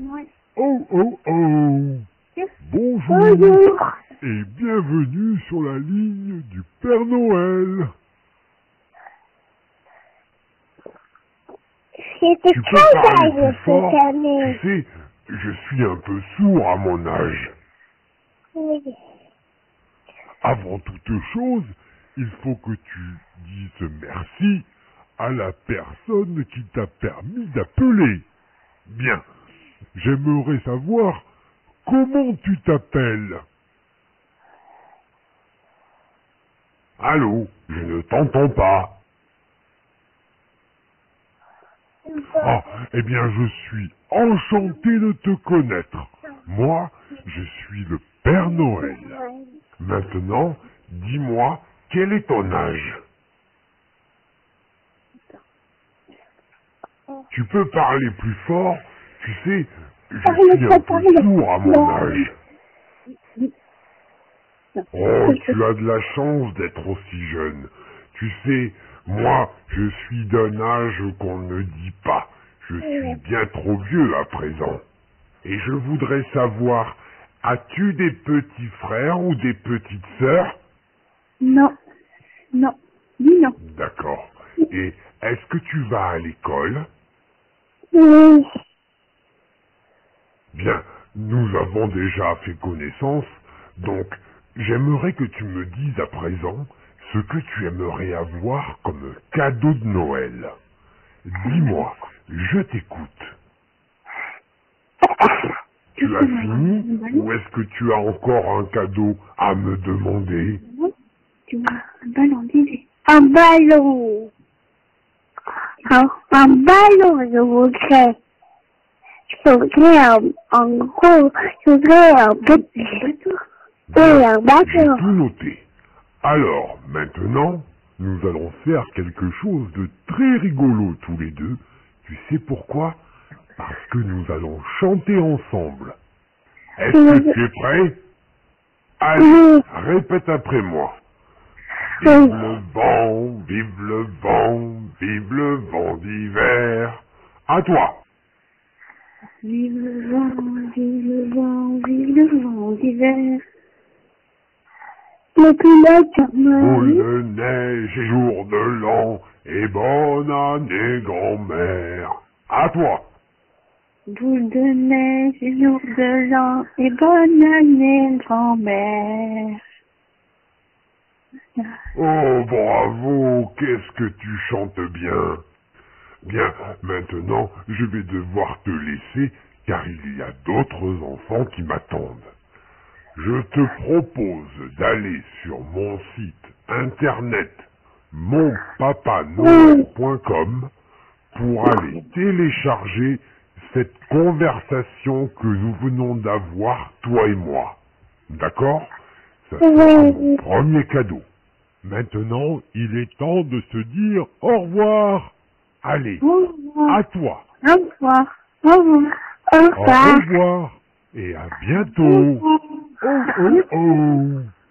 Oh, oh, oh. Bonjour. Bonjour. Et bienvenue sur la ligne du Père Noël. C'était Tu peux très parler agréable plus fort? cette année. Tu sais, je suis un peu sourd à mon âge. Oui. Avant toute chose, il faut que tu dises merci à la personne qui t'a permis d'appeler. Bien, j'aimerais savoir comment tu t'appelles. Allô, je ne t'entends pas. Ah, eh bien, je suis enchanté de te connaître. Moi, je suis le Père Noël. Maintenant, dis-moi, quel est ton âge? Tu peux parler plus fort? Tu sais, je suis un peu sourd à mon âge. Oh, tu as de la chance d'être aussi jeune. Tu sais, moi, je suis d'un âge qu'on ne dit pas. Je suis bien trop vieux à présent. Et je voudrais savoir, as-tu des petits frères ou des petites sœurs? Non. Non. Dis non. D'accord. Et est-ce que tu vas à l'école? Oui. Bien, nous avons déjà fait connaissance, donc j'aimerais que tu me dises à présent ce que tu aimerais avoir comme cadeau de Noël. Dis-moi, je t'écoute. Tu as fini ou est-ce que tu as encore un cadeau à me demander? Tu vois, un ballon, dis-le. Un ballon. Un ballon, je voudrais. Je voudrais un gros, je voudrais un petit bateau. Et un J'ai bateau. tout noté. Alors, maintenant, nous allons faire quelque chose de très rigolo tous les deux. Tu sais pourquoi? Parce que nous allons chanter ensemble. Est-ce que tu es prêt? Allez, répète après moi. Vive le vent, vive le vent, vive le vent d'hiver. À toi. Vive le vent, vive le vent, vive le vent d'hiver. Le pilote, Boule de neige et jour de l'an, et bonne année grand-mère. À toi. boule de neige, jour de l'an, et bonne année, grand-mère. Oh, bravo, qu'est-ce que tu chantes bien. Bien, maintenant, je vais devoir te laisser, car il y a d'autres enfants qui m'attendent. Je te propose d'aller sur mon site internet monpapanoël.com pour aller télécharger cette conversation que nous venons d'avoir, toi et moi. D'accord? Ça sera mon premier cadeau. Maintenant, il est temps de se dire au revoir. Allez, à toi. Au revoir. Au revoir. Au Au revoir. revoir et à bientôt. Oh, oh, oh.